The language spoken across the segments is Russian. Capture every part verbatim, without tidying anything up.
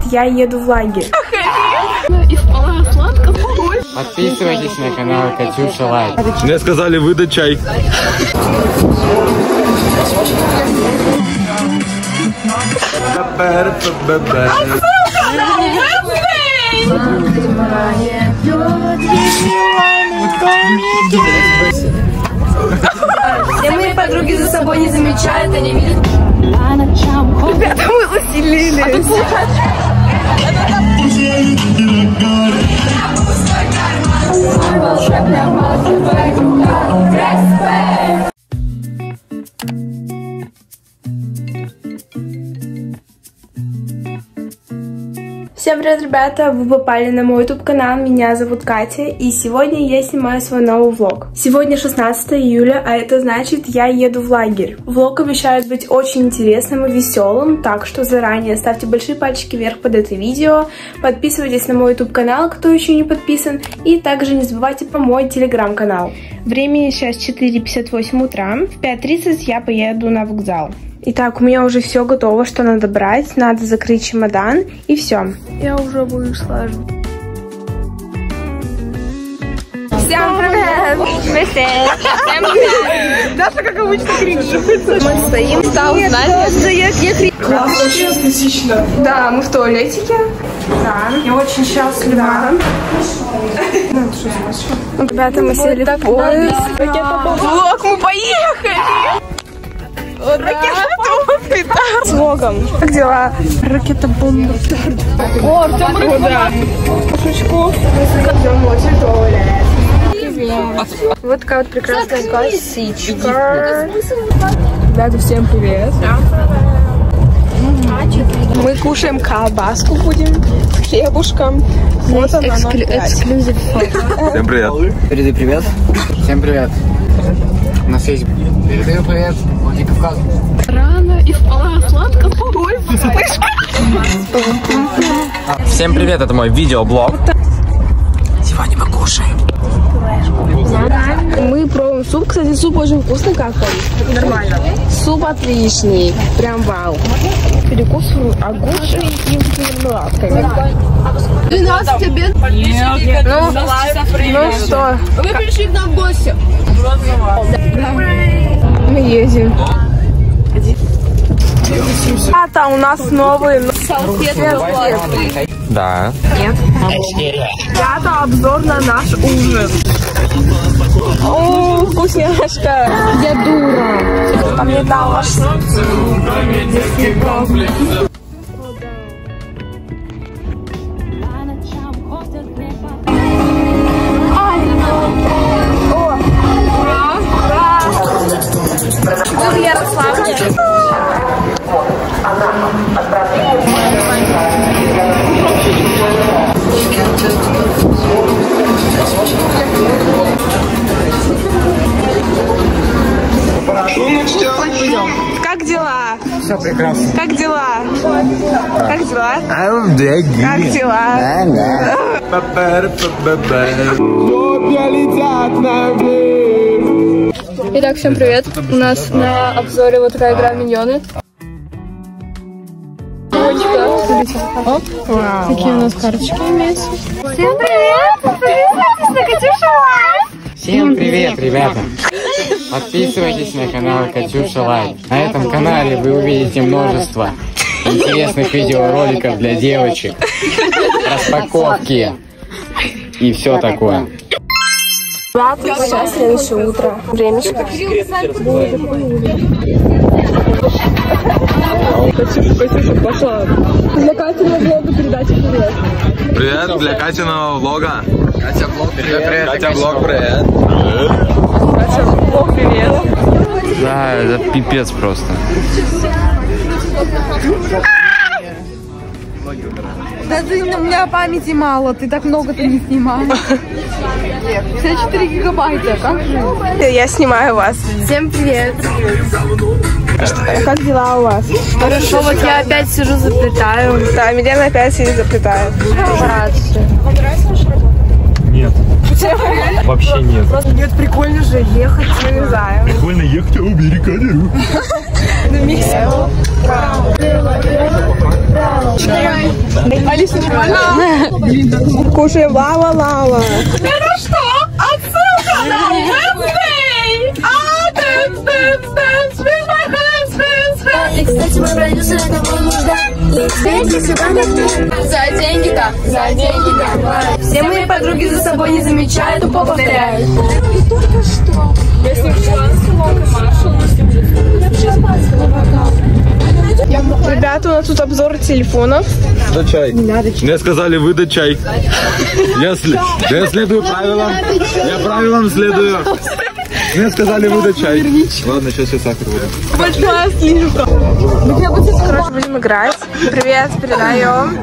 я еду в лагерь. Подписывайтесь на канал Катюша Лайк. Мне сказали выдать чай. Все мои подруги за собой не замечают, они видят. Ребята, мы усилили. А тут Всем привет, ребята! Вы попали на мой YouTube канал, меня зовут Катя, и сегодня я снимаю свой новый влог. Сегодня шестнадцатое июля, а это значит, я еду в лагерь. Влог обещает быть очень интересным и веселым, так что заранее ставьте большие пальчики вверх под это видео, подписывайтесь на мой YouTube канал, кто еще не подписан, и также не забывайте про мой телеграм-канал. Времени сейчас четыре пятьдесят восемь утра, в пять тридцать я поеду на вокзал. Итак, у меня уже все готово, что надо брать. Надо закрыть чемодан, и все. Я уже вышла. Всем привет! Всем привет! Даша, как обычно, кричит. Мы стоим, стал знать. Классно, отлично. Да, мы в туалетике. Да, я очень счастлива. Ребята, мы сели в поезд. Влог, мы поехали! Ракета-бомба! С влогом. Как дела? Ракета-бомба. О, Артем Рыба. Шучку. Идем в туалет. Вот такая вот прекрасная косичка. Ребята, всем привет. Мы кушаем колбаску будем с хлебушком. Вот она. Эксклюзив. Всем привет. Передай привет. Всем привет. На связи. Передаю привет. Владикавказ. Рано и спала сладко. Всем привет, это мой видеоблог. Сегодня мы кушаем. Мы пробуем суп. Кстати, суп очень вкусный, как он. Нормально. Суп отличный. Прям вау. Перекус огурчик и мармеладкой. двенадцать обед. Ну, ну что? Вы пришли к нам в гости. Мы едем. А там у нас новые салфетки. Да. Нет. Это обзор на наш ужин. О, вкусняшка. Я дура. А мне дала. В Ярославле. Как дела? Все прекрасно. Как дела? Как дела? I'm dead. Как дела? Итак, всем привет. У нас на обзоре вот такая игра Миньоны. Оп. Вау. Такие у нас карточки имеются. Всем привет! Подписывайтесь на Катюша Лайк! Всем привет, ребята. Подписывайтесь на канал Катюша Лайк. На этом канале вы увидите множество интересных видеороликов для девочек, распаковки и все такое. Сейчас следующее утро. Времечко. Катюша, Катюша пошла. Для Катиного влога передайте привет. Привет для Катиного влога. Катя Блог, привет, привет. Катя Блог, привет. Катя Блог, привет. Да, это пипец просто. Да ты, у меня памяти мало, ты так много-то не снимаешь. Все четыре гигабайта, как же? Я снимаю вас. Всем привет. Как дела у вас? Хорошо, вот я опять сижу, заплетаю. Да, Милена опять сидит заплетает. Братцы. нет. Вообще нет. Нет, прикольно же ехать, вырезаем. Прикольно ехать, а убери камеру. На Мексику. Алиса, нормально? Кушаем лава-лава. Это что? Отсылка на Wednesday! А, dance, dance, dance, with my hands, hands, hands. И, кстати, мой продюсер этого нужда. За деньги, да. За деньги, да. Все мои подруги за собой не замечают, тупо повторяют. И только что. Если шансы, Лока, Маша, ребята, у нас тут обзор телефонов. Выдать чай. Мне сказали выдать чай. Я, сл... я следую правилам. Я правилам следую. Мне сказали выдать чай. Ладно, сейчас я сахар буду. Большая слишком. Короче, будем играть. Привет, передаем.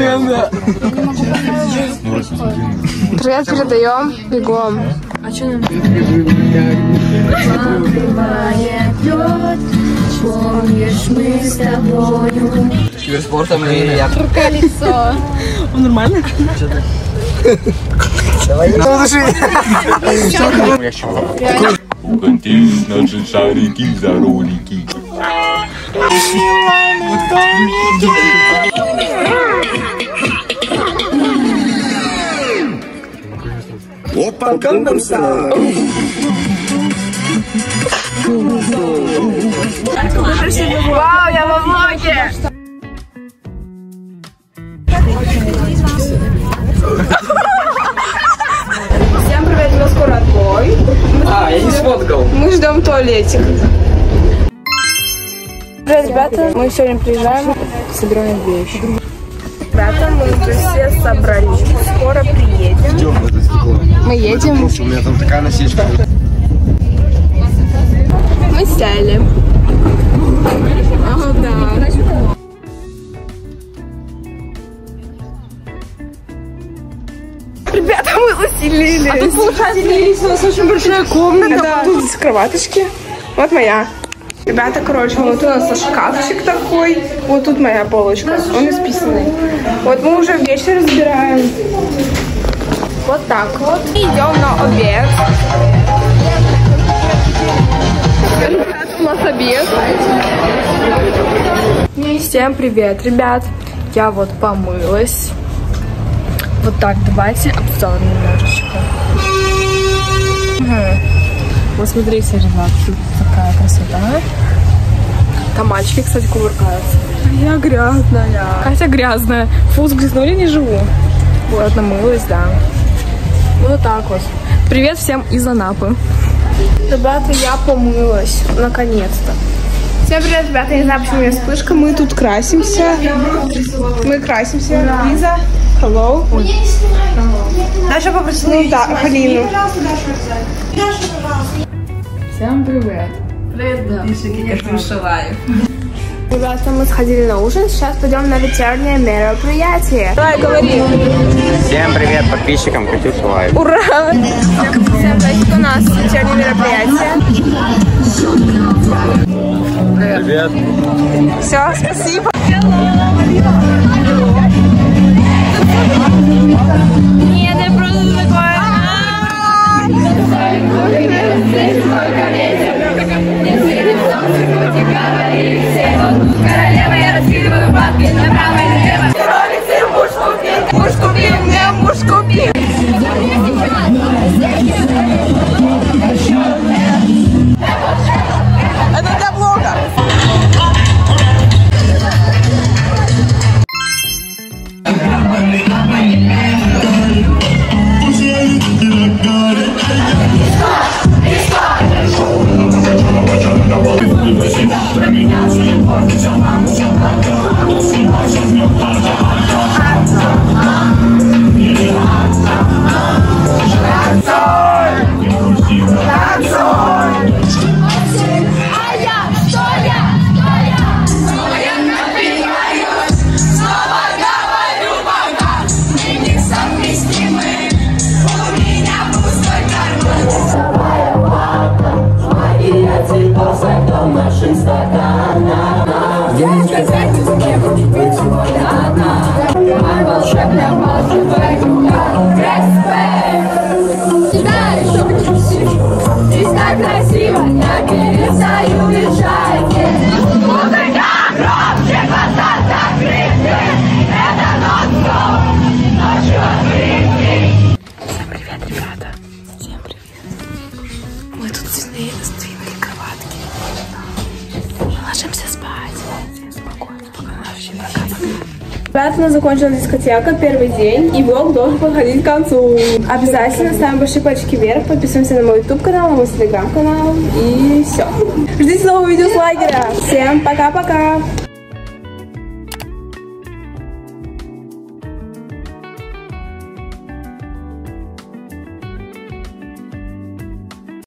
Привет, передаем. Бегом. А что нам? Помнишь, мы с тобою. Киберспортом или я? Колесо. Он нормально? Давай. Контин, наши шарики за ролики. Опа, Gangnam Style. Вау, я во влоге! Всем привет, у нас скоро отбой. А, я не сфоткал. Мы ждем туалетик. Привет, ребята, мы сегодня приезжаем, собираем вещи. Ребята, мы уже все собрались, скоро приедем. Мы едем. У меня там такая насечка. Мы сели. О, да. Ребята, мы заселились. А тут, получается, у нас очень большая комната. Да. Тут здесь кроваточки. Вот моя. Ребята, короче, вот у нас шкафчик такой. Вот тут моя полочка. Он исписанный. Вот мы уже вещи разбираем. Вот так вот. Идем на обед. У нас обед. Всем привет, ребят. Я вот помылась. Вот так, давайте обзор немножечко. Угу. Вот смотрите, ребят, тут такая красота. Там мальчики, кстати, кувыркаются. Я грязная. Катя грязная. Фу, сгрязнули, не живу. Вот, намылась, да. Вот так вот. Привет всем из Анапы. Ребята, я помылась. Наконец-то. Всем привет, ребята. Я не знаю, почему у меня вспышка. Мы тут красимся. Мы красимся. Лиза, hello. Даша попросила, ну, да, Полину. Всем привет. Привет, да. Катюша Лайв. Ребята, мы сходили на ужин. Сейчас пойдем на вечернее мероприятие. Давай, говори. Всем привет подписчикам Катюша Лайв. Ура! Всем привет, у нас вечернее мероприятие. Привет. Все, спасибо. Нет, я просто такое. Королева, я раскидываю бабки направо и налево. Роликсы, муж купил, муж купил, мне муж купил. Это для блога. Снова говорю пока, и не Ребята, у нас закончилась дискотека, первый день, и влог должен подходить к концу. Обязательно ставим большие пальчики вверх, подписываемся на мой YouTube канал, на мой Instagram канал, и все. Ждите нового видео с лагеря. Всем пока-пока!